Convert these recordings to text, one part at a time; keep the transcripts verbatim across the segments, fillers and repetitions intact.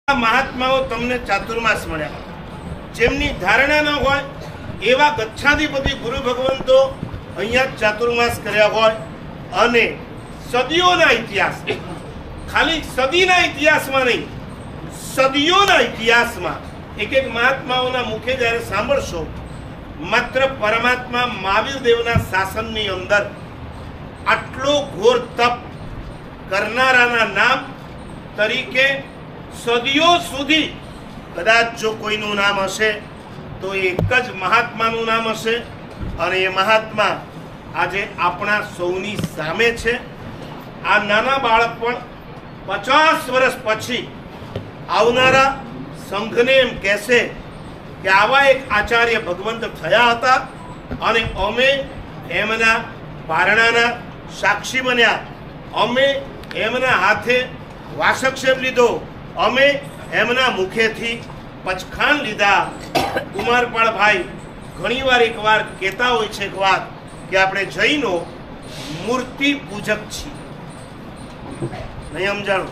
महात्माओं तमने चातुर्मास मळ्या जेमनी धारणा न होय एवा गच्छाधिपति गुरु भगवंतो अहींया चातुर्मास कर्या होय अने सदीओना इतिहास खाली सदीना इतिहासमां नहीं सदीओना इतिहासमां एक एक महात्माओना मुखे ज्यारे सांभळशो मात्र परमात्मा महावीर देवना शासननी अंदर आटलो घोर तप करनाराना नाम तरीके सदियों सुधी कदाच जो कोईनु नाम हशे तो एक ज महात्मानु नाम हशे अने ए महात्मा आजे आपणा सौनी सामे छे। आ नाना बाळक पण पचास वर्ष पछी आवनारा संघने एम कहेशे के आवा एक आचार्य भगवंत थया हता अने अमे एमना पारणाना साक्षी बन्या, अमे एमना हाथे वासक्षेप लीधो, अमे एमना मुखेथी पचखान लीधा। कुमारपाल भाई घणी वार एक वार कहता होय छे एक वात के आपणे जैनो मूर्ति पूजक छी। नहीं समजाणो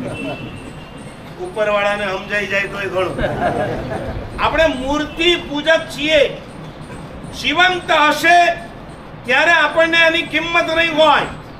उपरवाळा ने समजाई जाए तो घणो। आपणे मूर्ति पूजक छीए। जीवंत हशे त्यारे आपणे आनी किंमत नहीं होय।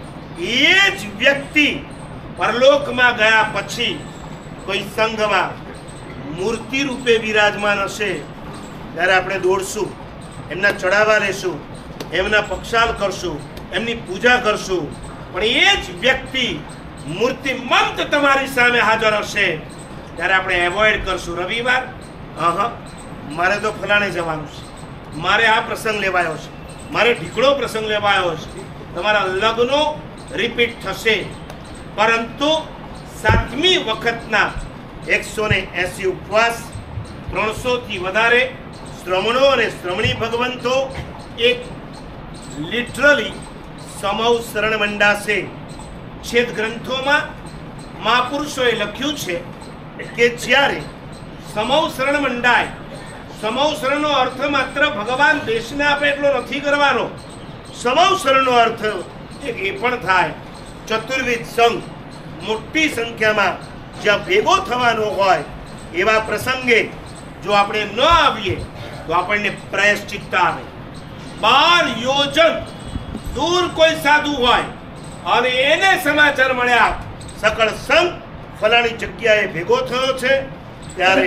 ए ज व्यक्ति परलोक में गया पछी कोई संघ में मूर्ति रूपे विराजमान हशे त्यारे आपणे दौड़शुं, एमना चढ़ावा लेशुं, एमना पक्षाल करशुं, एमनी पूजा करशुं, पण ए ज व्यक्ति मूर्तिमंत तमारी सामे हाजर हशे त्यारे आपणे एवॉइड करशुं। रविवार अह मारे तो फलाणे जवानुं छे, मारे आ प्रसंग लेवायो छे, मारे ढीकड़ो प्रसंग लेवायो छे, तमारा लग्नो रिपीट थशे। परंतु सातमी वखतना एक सौ ने एसी उपवास त्रणसो थी वधारे श्रमणो और श्रमणी भगवंतो एक लिटरली समौ शरण मंडासे। छेद ग्रंथों में महापुरुषोए लख्युं छे के ज्यारे समौ शरण मंडाय, समौ शरणनो अर्थ मात्र भगवान देशने आपे एटलो नथी करवानो। समौ शरणनो अर्थ एक ए पण थाय चतुर्विध संघ मोटी संख्या में ज्यां भेगो थवानो होय एवा प्रसंगे जो आपणे न आवीए तो आपणे प्रायश्चित्त आवे। बार योजन दूर कोई साधु होय अने एने समाचार मळ्या सकळ संघ फलाणी जग्याए भेगो थयो छे त्यारे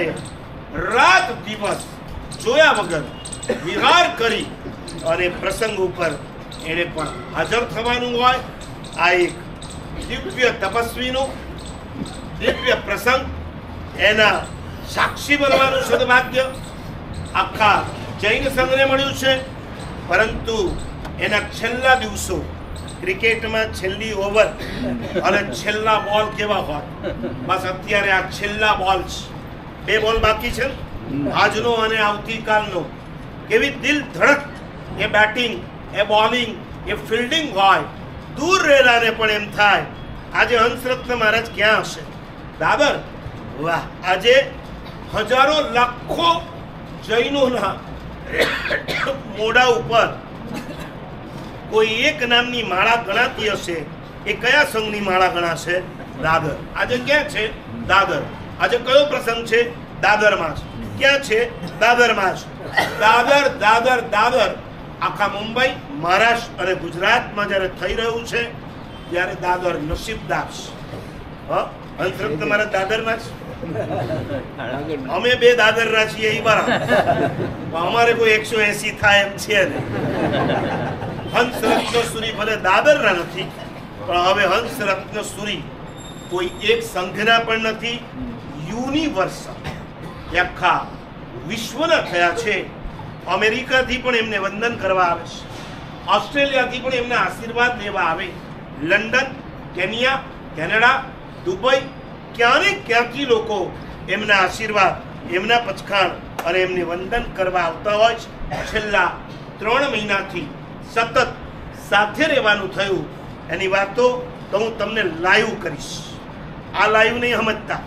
रात दिवस जोया वगर विहार करी अने प्रसंग उपर एने पण हाजर थवानुं होय। आ एक दिव्य तपस्वीनो दिव्य प्रसंग एना साक्षी बनवानुं सद्भाग्य आखा जैन संघने मळ्युं छे। परंतु एना छेल्ला दिवसो क्रिकेट में छेल्ली ओवर अने छेल्ला बॉल केवा होय बस अत्यारे आ छेल्ला बॉल छे। बे बॉल बाकी छे आजनो अने आवतीकालनो केवी दिल धड़क ए बैटिंग ए बॉलिंग ए फील्डिंग होय दूर रहेलाने पण एम थाय आजे हंसरत्न महाराज क्या हशे दादर। वाह आजे हजारों लाखों जैनोना मोड़ा उपर कोई एक नामनी माळा गणाती हशे। ए कया संघनी माळा गणाशे? दादर। आज क्या छे? दादर। आज कयो प्रसंग छे? दादर मास। क्या छे? दादर मास। दादर दादर दादर आखा मुंबई महाराष्ट्र और गुजरात में जયારે થઈ રહ્યું છે ત્યારે દાદર નસીબદાર છે। હંસરત્ન તમારા દાદરના છે, અમે બે દાદરના છીએ એ બરાબર, અમારે કોઈ એકસો એસી થાય એમ છે નહીં। હંસરત્ન સુરી ભલે દાદરના નથી પણ હવે હંસરત્ન સુરી કોઈ એક સંઘના પણ નથી, યુનિવર્સલ આખા વિશ્વના થયા છે। अमेरिका थी पण एमने वंदन करवा आवे छे, ऑस्ट्रेलिया थी पण एमने आशीर्वाद लेवा आवे, लंडन, केनिया, केनेडा, दुबई क्यारे क्यांथी लोको एमना आशीर्वाद एमना पचखाण अने एमने वंदन करवा आवता होय छे। छेल्ला त्रण महीनाथी सतत साथे रहेवानुं थयुं एनी वातो तो हूँ तमने लाइव करीश। आ लाइव नहीं समजता,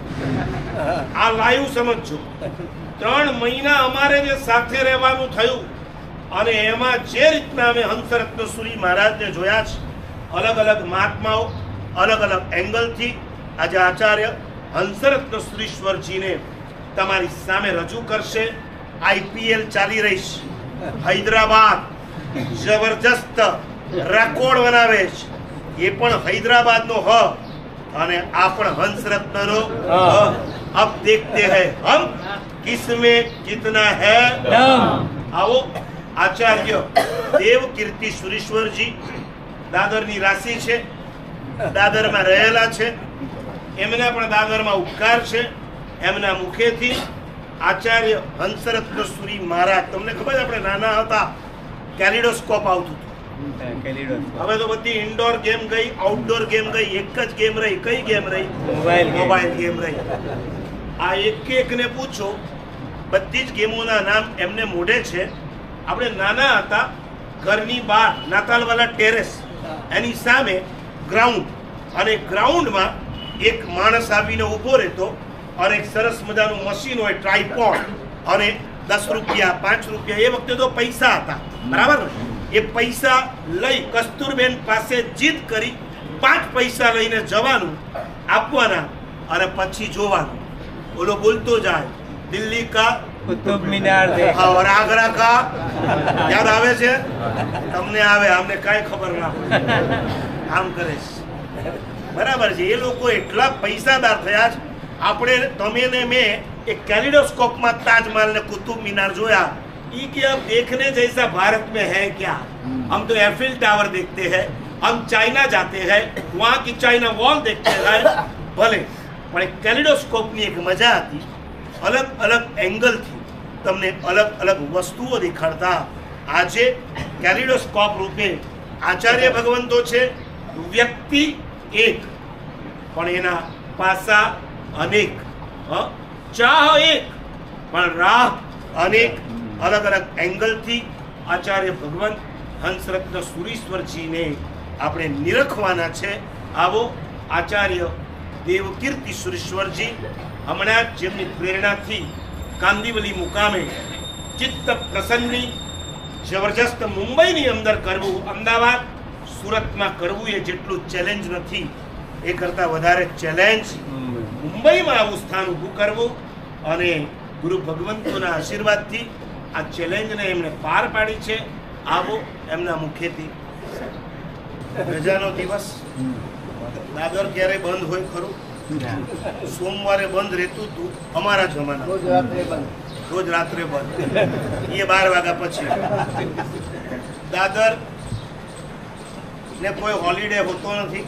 आ लाइव समझो। त्रण महीना अमारे जे साथे रहेवानुं थयुं अने एमां जे रीतना अमे हंसरत्न सुरी महाराज ने जोया छे अलग अलग महात्माओ अलग अलग एंगल थी आज आचार्य હંસરત્ન સુરીશ્વરજીને તમારી સામે રજૂ કરશે. આઈપીએલ ચાલી રહી છે, હૈદરાબાદ જબરજસ્ત રેકોર્ડ બનાવે છે. એ પણ હૈદરાબાદ નો હ અને આ પણ હંસરત્ન નો હ. अब देखते हैं हम किसमें कितना है दम. आओ आचार्य देव कीर्ति सुरेश्वरजी દાદરની રાશિ છે, દાદરમાં રહેલા છે, એમના પણ દાદરમાં ઉપકાર છે. એમના મુખેથી આચાર્ય હંસરત્ન સુરી મહારાજ, તમને ખબર છે આપણે નાના હતા કેલિડોસ્કોપ આવતું હતું. હવે તો બધી ઇન્ડોર ગેમ ગઈ, આઉટડોર ગેમ ગઈ, એક જ ગેમ રહી. કઈ ગેમ રહી? મોબાઈલ ગેમ રહી. આ એક એક ને પૂછો, બધી જ ગેમોના નામ એમને મોઢે છે. આપણે નાના હતા, ઘરની બહાર નાતાલવાલા ટેરેસ, એની સામે ગ્રાઉન્ડ, અને ગ્રાઉન્ડમાં એક માણસ આવીને ઊભો રહેતો અને એક સરસ મજાનું મશીન હોય, ટ્રાયપોડ, અને દસ રૂપિયા પાંચ રૂપિયા એ વખતે તો પૈસા હતા, બરાબર ને? એ પૈસા લઈ કસ્તુરબેન પાસે જીદ કરી પાંચ પૈસા લઈને જવાનું, આપવાના, અને પછી જોવાનું. બોલો બોલતો જાય, દિલ્હી કા કુતુબ મિનાર દેખા और आगरा का याद આવે છે તમને? આવે, અમને કાઈ ખબર ના પડે. આમ કરે છે, બરાબર છે. એ લોકો એટલા પૈસાદાર થયા છે. આપણે તમે ને મેં એક કેલિડોસ્કોપમાં તાજમहल ને કુતુબ મિનાર જોયા. ये कि अब देखने जैसा भारत में है क्या? हम तो एफिल टावर देखते हैं, हम चाइना जाते हैं, वहाँ की चाइना वॉल देखते हैं. भले પણ એક કેલિડોસ્કોપની એક મજા હતી. અલગ અલગ એંગલથી તમને અલગ અલગ વસ્તુઓ દેખાડતા. આજે કેલિડોસ્કોપ રૂપે આચાર્ય ભગવંતો છે. વ્યક્તિ એક પણ એના પાસા અનેક, ચાહ એક પણ રાહ અનેક. અલગ અલગ એંગલથી આચાર્ય ભગવંત હંસરત્ન સુરીશ્વરજીને આપણે નિરખવાના છે. આવો આચાર્ય દેવકીર્તિ સુરેશ્વરજી હમણાં જેમની પ્રેરણાથી કાંદિવલી મુકામે ચિત્ત પ્રસન્ની જબરજસ્ત મુંબઈની અંદર કરવું, અમદાવાદ સુરતમાં કરવું એ જેટલું ચેલેન્જ નથી, એ કરતાં વધારે ચેલેન્જ મુંબઈમાં આવું સ્થાન ઊભું કરવું. અને ગુરુ ભગવંતોના આશીર્વાદથી આ ચેલેન્જને એમણે પાર પાડી છે. આવો એમના મુખેથી. રજાનો દિવસ, દાદર ક્યારે બંધ હોય ખરું? સોમવારે બંધ રહેતું હતું અમારા જમાના, રોજ રાત્રે બંધ, એ બાર વાગ્યા પછી. દાદર ને કોઈ હોલિડે હોતો નથી,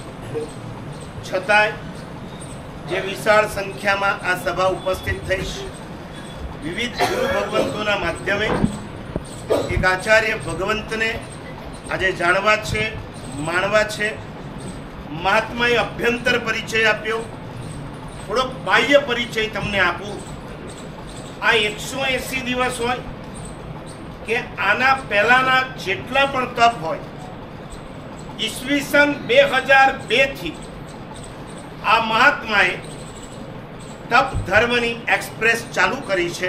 છતાંય જે વિશાળ સંખ્યામાં આ સભા ઉપસ્થિત થઈ છે, વિવિધ ગુરુ ભગવંતોના માધ્યમે એક આચાર્ય ભગવંતને આજે જાણવા છે, માણવા છે. મહાત્માએ અભ્યંતર પરિચય આપ્યો, થોડોક બાહ્ય પરિચય તમને આપું. આ એકસો એસી દિવસ હોય કે આના પહેલાના જેટલા પણ તપ હોય, ઈસવીસન બે હજાર બે થી આ મહાત્માએ તપ ધર્મની એક્સપ્રેસ ચાલુ કરી છે.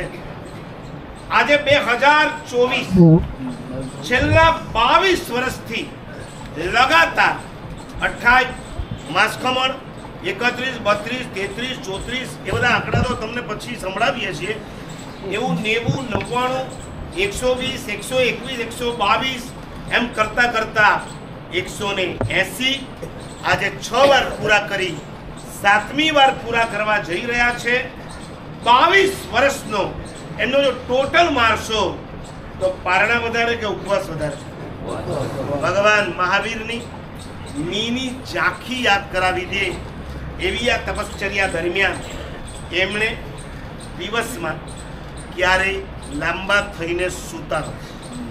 આજે બે હજાર ચોવીસ, છેલ્લા બાવીસ વર્ષથી લગાતાર અઠ્ઠાવીસ માસખમણ, એકત્રીસ, બત્રીસ, તેત્રીસ, ચોત્રીસ, એ બધા આંકડા તો તમને પછી સંભળાવીએ છીએ. એવું નેવું, નવ્વાણું, એકસો વીસ, એકસો એકવીસ, એકસો બાવીસ એમ કરતા કરતા એકસો ને એસી આજે છ વાર પૂરા કરી સાતમી વાર પૂરા કરવા જઈ રહ્યા છે. બાવીસ વર્ષનો એમનો જો ટોટલ મારશો તો પારણા વધારે કે ઉપવાસ વધારે? ભગવાન મહાવીરની મીની ઝાંખી યાદ કરાવી દે એવી આ તપશ્ચર્યા દરમિયાન એમણે દિવસમાં ક્યારેય લાંબા થઈને સૂતા નથી,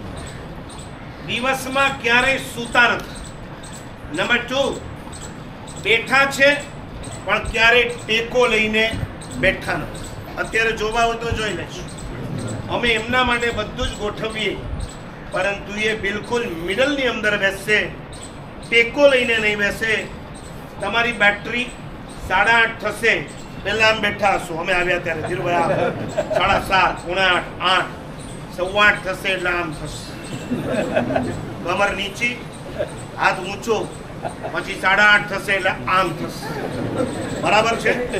દિવસમાં ક્યારેય સૂતા નથી. નંબર ટુ, બેઠા છે પણ ક્યારેય ટેકો લઈને બેઠા નથી. અત્યારે જોવા હોય તો જોઈ લેશું, અમે એમના માટે બધું જ ગોઠવીએ, પરંતુ એ બિલકુલ મિડલની અંદર બેસશે, ટેકો લઈને નહીં બેસે. તમારી બેટરી સાડા આઠ થશે, પહેલા આમ બેઠા હશો, અમે આવ્યા ત્યારે ધીરુભાઈ સાડા સાત, પોણા આઠ, આઠ, સવા આઠ થશે એટલે આમ થશે, કમર નીચી, હાથ ઊંચો, પછી સાડા આઠ થશે એટલે આમ થશે. બરાબર છે?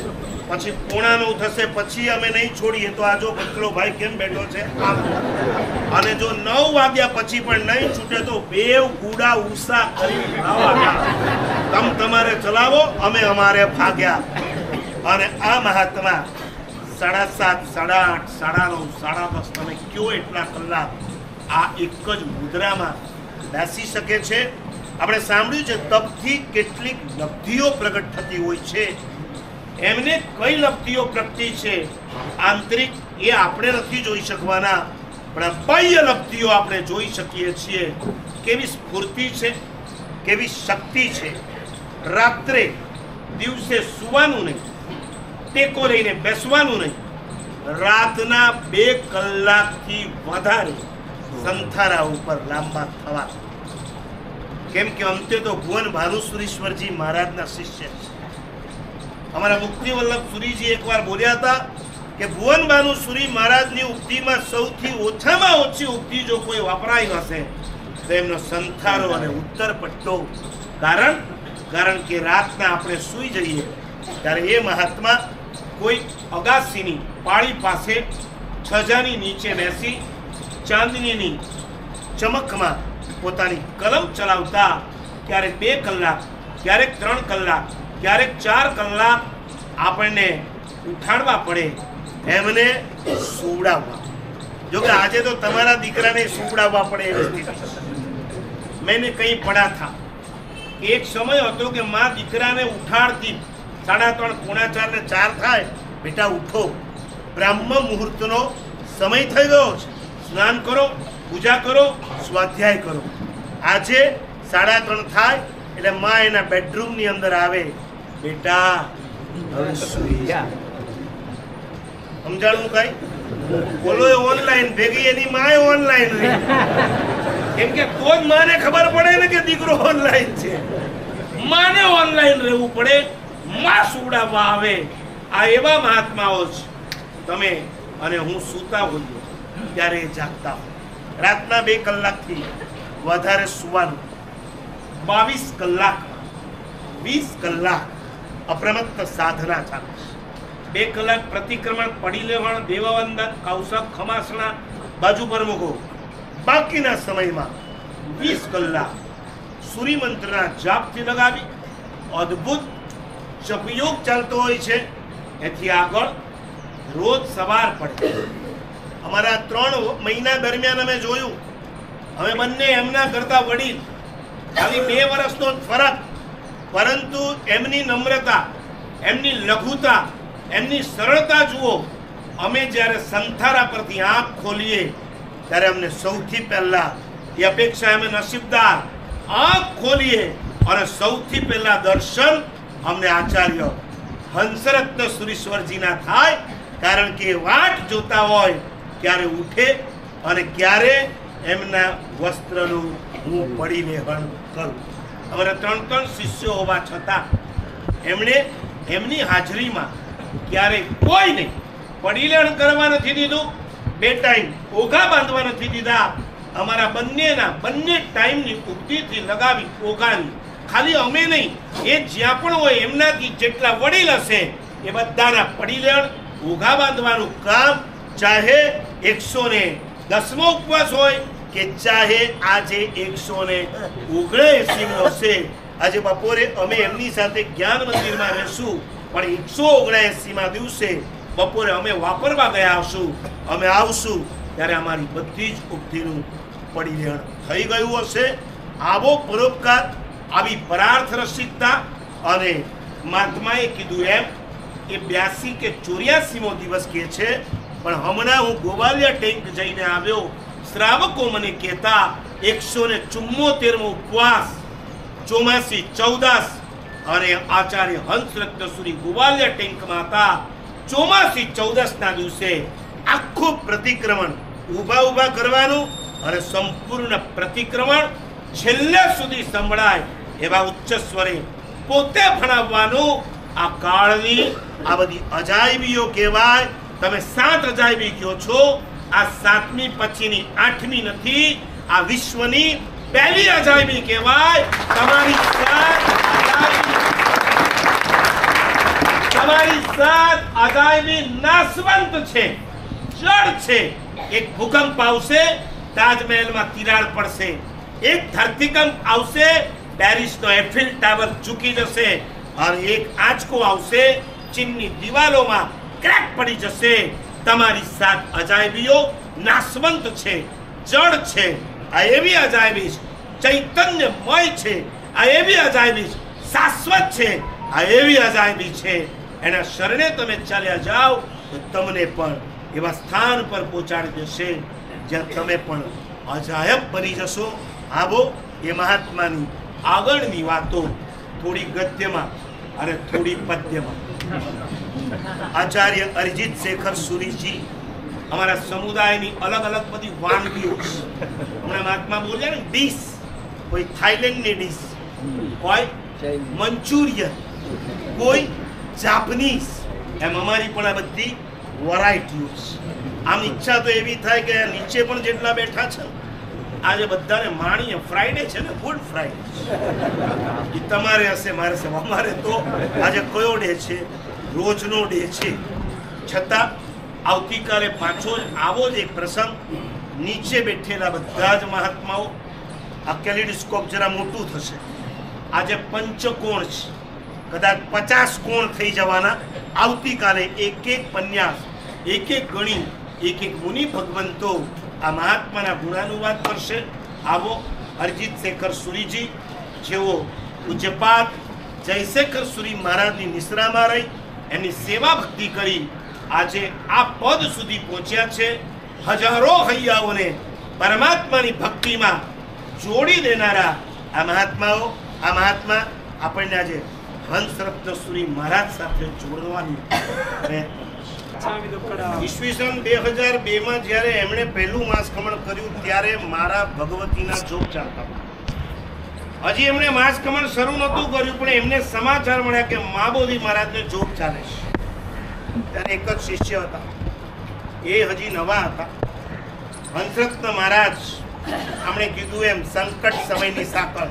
પછી પોણાનું થશે, પછી અમે નહીં છોડીએ તો આ જો પતલો ભાઈ કેમ બેઠો છે આમ. અને જો નવ વાગ્યા પછી પણ નહીં છૂટે તો બેવ ગુડા ઉષા કરી તમ તમારે ચલાવો, અમે અમારે ભાગ્યા. અને આ મહાત્મા સાડા સાત સાડા આઠ સાડા નવ સાડા દસ તમે કયો એટલા કલાક આ એક જ મુદ્રામાં બેસી શકે છે. આપણે સાંભળ્યું છે તપથી કેટલીક લબ્ધિઓ પ્રગટ થતી હોય છે. એમને કઈ લબ્ધિઓ પ્રગટી છે આંતરિક એ આપણે નથી જોઈ શકવાના, પણ બાહ્ય લબ્ધિઓ આપણે જોઈ શકીએ છીએ. કેવી સ્ફૂર્તિ છે, કેવી શક્તિ છે. રાત્રે દિવસે સુવાનું નહીં, ટેકો લઈને બેસવાનું નહીં, રાતના બે કલાકથી વધારે સંથારા ઉપર લાંબા થવા. કેમ કે અંતે તો ભુવન ભાનુસુરીશ્વરજી મહારાજના શિષ્ય છે. અમારા મુક્તિ વલ્લભ સુરીજી એકવાર બોલ્યા હતા કે ભુવન ભાનુસુરી મહારાજની ઉક્તિમાં સૌથી ઓછામાં ઓછી ઉક્તિ જો કોઈ વપરાઈ હશે તો એમનો સંથારો અને ઉત્તર પટ્ટો. કારણ કારણ કે રાતના આપણે સૂઈ જઈએ ત્યારે એ મહાત્મા કોઈ અગાસીની પાળી પાસે છજાની નીચે બેસી ચાંદનીની ચમકમાં પોતાની કલમ ચલાવતા. ક્યારેક બે કલાક, ક્યારેક ત્રણ કલાક, ક્યારેક ચાર કલાક આપણને ઉઠાડવા પડે, એમને સુવડાવવા. જો કે આજે તો તમારા દીકરાને સુવડાવવા પડે એવી સ્થિતિ. મેને કઈ પડા થા, એક સમય હતો કે માં દીકરાને ઉઠાડતી સાડા ત્રણ પોણા ચાર ને ચાર થાય, બેટા ઉઠો, બ્રાહ્મ મુહૂર્તનો સમય થઈ ગયો છે, સ્નાન કરો, પૂજા કરો, સ્વાધ્યાય કરો. આજે સાડા ત્રણ થાય એટલે માં એના બેડરૂમની અંદર આવે, બેટા સમજાણું કઈ બોલો ઓનલાઈન ભેગી એની માએ ઓનલાઈન રહી. કેમ કે તો જ માને ખબર પડે ને કે દીકરો ઓનલાઈન છે. માને ઓનલાઈન રહેવું પડે, માં સુવડાવવા આવે. આ એવા મહાત્માઓ છે. તમે અને હું સૂતા હોઈએ ત્યારે જાગતા હોય. રાતના બે કલાકથી વધારે સુવાનું. બાવીસ કલાક વીસ કલાક અપ્રમત્ત સાધના ચાલે. બે કલાક પ્રતિક્રમણ, પડી લેવણ, દેવવંદન, કૌશક, ખમાસણા બાજુ પર મૂકો. બાકીના સમયમાં વીસ કલાક સૂર્યમંત્રના જાપથી લગાવી અદ્ભુત જપયોગ ચાલતો હોય છે. એથી આગળ રોજ સવાર પડે. અમારા ત્રણ મહિના દરમિયાન અમે જોયું, અમે બંને એમના કરતા વડીલ, ખાલી બે વર્ષનો ફરક, પરંતુ એમની નમ્રતા, એમની લઘુતા, એમની સરળતા જુઓ. અમે જ્યારે સંથારા પરથી આંખ ખોલીએ ત્યારે અમને સૌથી પહેલા એ અપેક્ષા, અમે નસીબદાર, આંખ ખોલીએ અને સૌથી પહેલા દર્શન અમને આચાર્ય હંસરત્ન સુરીશ્વરજીના થાય. કારણ કે વાટ જોતા હોય ક્યારે ઉઠે અને ક્યારે એમના વસ્ત્રનું હું પડી લેહણ કરું. અમારા ત્રણ ત્રણ શિષ્યો હોવા છતાં એમણે એમની હાજરીમાં ક્યારે કોઈ નહીં પડી લેહણ કરવા નથી દીધું, બે ટાઈમ ઓઘા બાંધવા નથી દીધા. અમારા બંનેના બંને ટાઈમની ઉક્તિથી લગાવી ઓઘાની. ખાલી અમે નહીં, એ જ્યાં પણ હોય એમનાથી જેટલા વડીલ હશે એ બધાના પડી લેહણ ઓઘા બાંધવાનું કામ. ચાહે એકસો ને દસમો ઉપવાસ હોય કે ચાહે આજે એકસો ને ઓગણએસીમો હશે. આજે બપોરે અમે એમની સાથે જ્ઞાન મંદિરમાં રહેશું, પણ એકસો ઓગણએસીમાં દિવસે બપોરે અમે વાપરવા ગયા આવશું. અમે આવશું ત્યારે અમારી બધી જ ઉક્તિનું પડી લેણ થઈ ગયું હશે. આવો પરોપકાર, આવી પરાર્થ રસિકતા. અને મહાત્માએ કીધું એમ એ બ્યાસી કે ચોર્યાસીમો દિવસ કે છે. પણ હમણાં હું ગોવાલિયા ટેન્ક જઈને આવ્યો, શ્રાવકો મને કહેતા એકસો ને ચુમ્મોતેરમો ઉપવાસ, ચોમાસી ચૌદસ, અને આચાર્ય હંસરત્ન સુરી ગોવાલિયા ટેન્કમાં હતા. ચોમાસી ચૌદસના દિવસે આખું પ્રતિક્રમણ ઊભા ઊભા કરવાનું અને સંપૂર્ણ પ્રતિક્રમણ છેલ્લે સુધી સંભળાય એવા ઉચ્ચ સ્વરે પોતે ભણાવવાનું. આ કાળની આ બધી અજાયબીઓ કહેવાય. તમે સાત અજાયબી કહો છો, આ સાતમી પછીની આઠમી નથી, આ વિશ્વની પહેલી અજાયબી કહેવાય. તમારી સાત અજાયબી તમારી સાત અજાયબી નાશવંત છે, જડ છે. એક ભૂકંપ આવશે, તાજમહેલમાં તિરાડ પડશે. એક ધરતીકંપ આવશે, પેરિસનો એફિલ ટાવર ઝૂકી જશે. અને એક આંચકો આવશે, ચીનની દિવાલોમાં ક્રેક પડી જશે. તમારી સાત અજાયબીઓ નાશવંત છે, જડ છે. આ એવી અજાયબી છે ચૈતન્યમય છે. આ એવી અજાયબી છે શાશ્વત છે. આ એવી અજાયબી છે એના શરણે તમે ચાલ્યા જાઓ તો તમને પણ એવા સ્થાન પર પહોંચાડી દેશે જ્યાં તમે પણ અજાયબ બની જશો. આવો એ મહાત્માની આગળની વાતો થોડી ગદ્યમાં અને થોડી પદ્યમાં. આચાર્ય અરિજીત શેખર સુરીજી અમારા સમુદાયની અલગ અલગ બધી વાનગીઓ, હમણાં મહાત્મા બોલ્યા ને ડીશ, કોઈ થાઈલેન્ડની ડીશ, કોઈ મંચુરિયન, કોઈ જાપનીઝ, એમ અમારી પણ આ બધી વેરાયટીઓ છે. આમ ઈચ્છા તો એવી થાય કે નીચે પણ જેટલા બેઠા છે આજે બધાને માણીએ. ફ્રાઈડે છે ને, ગુડ ફ્રાઈડે. એ તમારે હશે, મારે હશે. અમારે તો આજે કયો ડે છે? રોજનો ડે છે. છતાં આવતીકાલે પાછો જ આવો જ એક પ્રસંગ. નીચે બેઠેલા બધા જ મહાત્માઓ, આ કેલિડોસ્કોપ જરા મોટું થશે. આજે પંચકોણ છે, કદાચ પચાસ કોણ થઈ જવાના. આવતીકાલે એક એક પન્યાસ, એક એક ગણી, એક એક મુનિ ભગવંતો આ મહાત્માના ગુણાનુવાદ કરશે. આવો અરિજીત શેખર સુરીજી, જેઓ પૂજ્યપાદ જયશેખર સુરી મહારાજની નિશ્રામાં રહી એમની સેવા ભક્તિ કરી આજે આ પદ સુધી પહોંચ્યા છે. હજારો હૈયાઓને પરમાત્માની ભક્તિમાં જોડી દેનારા આ મહાત્માઓ, આ મહાત્મા આપણને આજે હંસરત્ન સુરી મહારાજ સાથે જોડવાની પ્રયત્ન. ઈસવીસન બે હજાર બે માં જ્યારે એમણે પહેલું માસકમણ કર્યું ત્યારે મારા ભગવતીના જોગ ચાલતા. હજી એમણે માસકમણ શરૂ નહોતું કર્યું પણ એમને સમાચાર મળ્યા કે મહાબોધિ મહારાજને જોગ ચાલે છે. ત્યારે એક જ શિષ્ય હતા, એ હજી નવા હતા. હંસરત્ન મહારાજ આપણે કીધું એમ સંકટ સમયની સાંકળ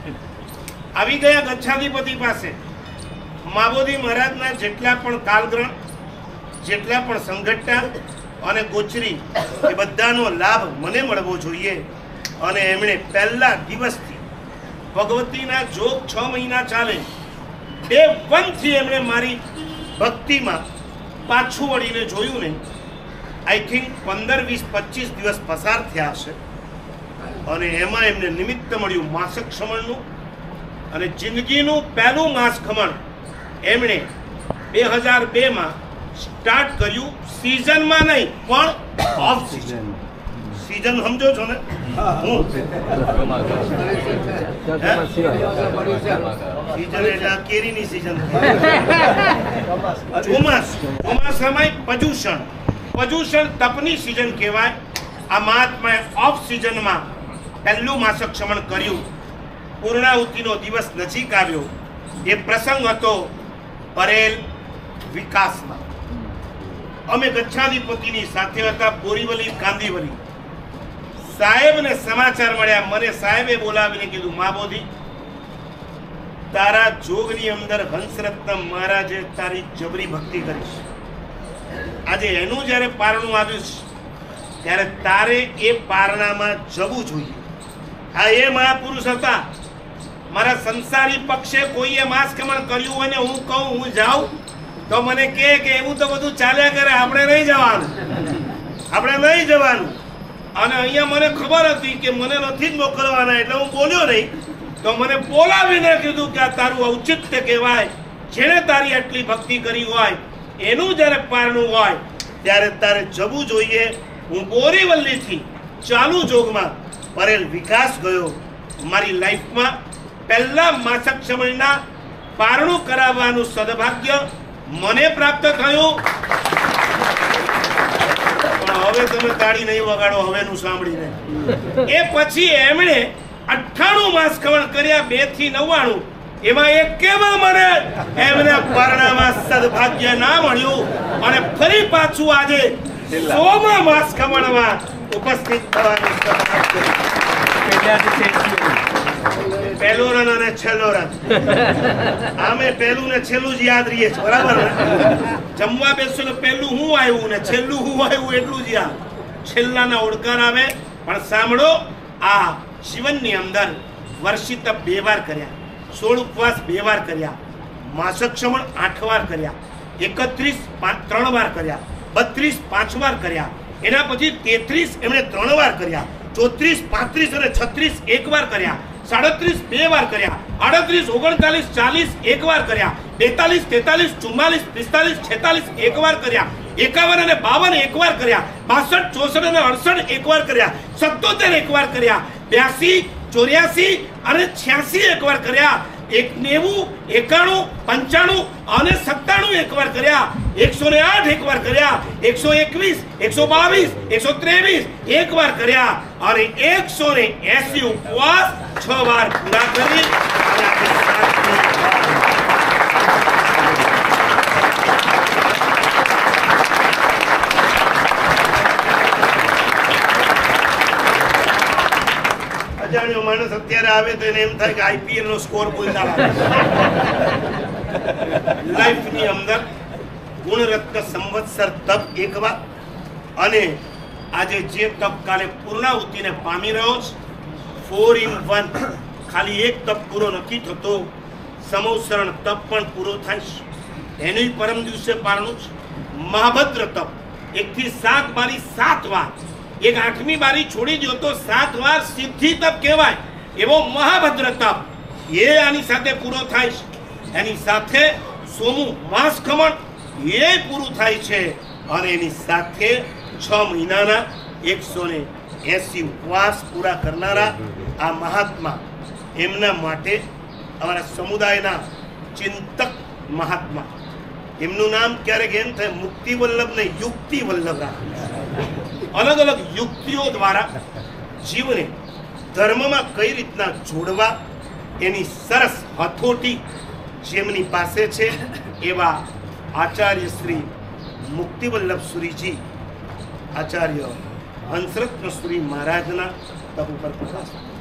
આવી ગયા ગચ્છાધિપતિ પાસે. મહાબોધિ મહારાજના જેટલા પણ કાલગ્રહણ, જેટલા પણ સંઘટ્ટા અને ગોચરી, એ બધાનો લાભ મને મળવો જોઈએ. અને એમણે પહેલા દિવસથી ભગવતીના જોગ છ મહિના ચાલે, ડે વનથી એમણે મારી ભક્તિમાં પાછું વળીને જોયું ને. આઈ થિંક પંદર વીસ પચીસ દિવસ પસાર થયા હશે અને એમાં એમને નિમિત્ત મળ્યું માસક ખમણનું. અને જિંદગીનું પહેલું માસ ખમણ એમણે બે હજાર બે માં સ્ટાર્ટ કર્યું. સિઝનમાં નહીં પણ ઓફ સિઝન. સિઝન સમજો છો ને? હું સિઝન એટલે કેરીની સિઝન. ચોમાસું, ચોમાસામાં પર્યુષણ, પર્યુષણ તપની સિઝન કહેવાય. આ મહાત્માએ ઓફ સિઝનમાં પહેલું માસક ક્ષમણ કર્યું. પૂર્ણાહુતિનો દિવસ નજીક આવ્યો. એ પ્રસંગ હતો પરેલ વિકાસમાં. અમે ગચ્છાધિપતિની સાથે હતા, બોરીવલી કાંદીવલી. સાહેબને સમાચાર મળ્યા. મને સાહેબે બોલાવીને કીધું, મહાબોધિ તારા જોગની અંદર હંસરત્ન મહારાજે તારી જબરી ભક્તિ કરી છે. આજે એનું જ્યારે પારણું આવ્યું છે ત્યારે તારે એ પારણામાં જવું જોઈએ. આ એ મહાપુરુષ હતા. મારા સંસારી પક્ષે કોઈએ માસકમણ કર્યું હોય ને હું કહું હું જાઉં તો મને કહે કે એવું તો બધું ચાલ્યા કરે, આપણે નહીં જવાનું, આપણે નહીં જવાનું. અને અહીંયા મને ખબર હતી કે મને નથી જ મોકલવાના, એટલે હું બોલ્યો નહીં. તો મને બોલાવીને કીધું કે આ તારું ઔચિત્ય કહેવાય. જેણે તારી આટલી ભક્તિ કરી હોય એનું જ્યારે પારણું હોય ત્યારે તારે જવું જોઈએ. હું બોરીવલ્લીથી ચાલુ જોગમાં પરેલ વિકાસ ગયો. મારી લાઈફમાં પહેલા માસક સમયના પારણું કરાવવાનું સદભાગ્ય મને પ્રાપ્ત થયું. પણ હવે તમે તાળી નહીં વગાડો હવેનું સાંભળીને. એ પછી એમણે અઠ્ઠાણું માસ ખવણ કર્યા, બે થી નવ્વાણું. એમાં એક કેમાં મને એમના પારણામાં સદભાગ્ય ના મળ્યું અને ફરી પાછું આજે સોમા માસ ખવણમાં ઉપસ્થિત થવાનું સદભાગ્ય. પહેલો રન અને છેલ્લો રન આમે પહેલું ને છેલ્લું જ યાદ રહીએ છે, બરાબર ને? જમવા બેસો તો પહેલું હું આવ્યું ને છેલ્લું હું આવ્યું એટલું જ યાદ. છેલ્લાના ઓળકાર આવે. પણ સાંભળો, આ જીવનની અંદર વર્ષી તપ બે વાર કર્યા, સોળ ઉપવાસ બે વાર કર્યા, માસક શ્રવણ આઠ વાર કર્યા, એકત્રીસ ત્રણ વાર કર્યા, બત્રીસ પાંચ વાર કર્યા, એના પછી તેત્રીસ એમણે ત્રણ વાર કર્યા, ચોત્રીસ પાંત્રીસ અને છત્રીસ એક વાર કર્યા, સાડત્રીસ બે વાર કર્યા, આડત્રીસ ઓગણચાલીસ ચાલીસ એક વાર કર્યા, બેતાલીસ તેતાલીસ ચુમ્માલીસ પિસ્તાલીસ છેતાલીસ એક વાર કર્યા, એકાવન અને બાવન એક વાર કર્યા, બાસઠ ચોસઠ અને અડસઠ એક વાર કર્યા, સત્તોતેર એક વાર કર્યા, બ્યાસી ચોર્યાસી અને છ્યાસી એક વાર કર્યા, એક નેવું એકાણું પંચાણું અને સત્તાણું એક વાર કર્યા, એકસો ને આઠ એક વાર કર્યા, એકસો એકવીસ એકસો બાવીસ એકસો ત્રેવીસ એક વાર કર્યા અને એકસો ને એસી ઉપવાસ છ વાર પૂરા કરી. અજાણ્યો માણસ અત્યારે આવે તો એને એમ થાય કે આઈપીએલ નો સ્કોર બોલતા લાઈફ ની અંદર ગુણરત્ન સંવત્સર તપ એક વાર અને આજે જે તપ કાલે પૂર્ણાહુતિને પામી રહ્યો છે, ફોર ઇન વન. ખાલી એક તપ પૂરો નથી થતો, સમવસરણ તપ પણ પૂરો થાય છે. એનું પરમ દિવસે પારણું છે મહાભદ્ર તપ. એક થી સાત બારી સાત વાર, એક આઠમી બારી છોડી દો તો સાત વાર સિદ્ધિ તપ કહેવાય એવો મહાભદ્ર તપ એ આની સાથે પૂરો થાય છે. એની સાથે સોમું માસ ખમણ એ પૂરું થાય છે અને એની સાથે છ મહિનાના એકસો ને એસી ઉપવાસ પૂરા કરનારા આ મહાત્મા, એમના માટે અમારા સમુદાયના ચિંતક મહાત્મા, એમનું નામ ક્યારેક એમ થાય મુક્તિ વલ્લભ ને યુક્તિ વલ્લભ રાખે. અલગ અલગ યુક્તિઓ દ્વારા જીવને ધર્મમાં કઈ રીતના જોડવા એની સરસ હથોટી જેમની પાસે છે એવા આચાર્ય શ્રી મુક્તિવલ્લભ સુરીજી, આચાર્ય હંસરત્ન સુરી મહારાજના તપ ઉપર પ્રકાશ.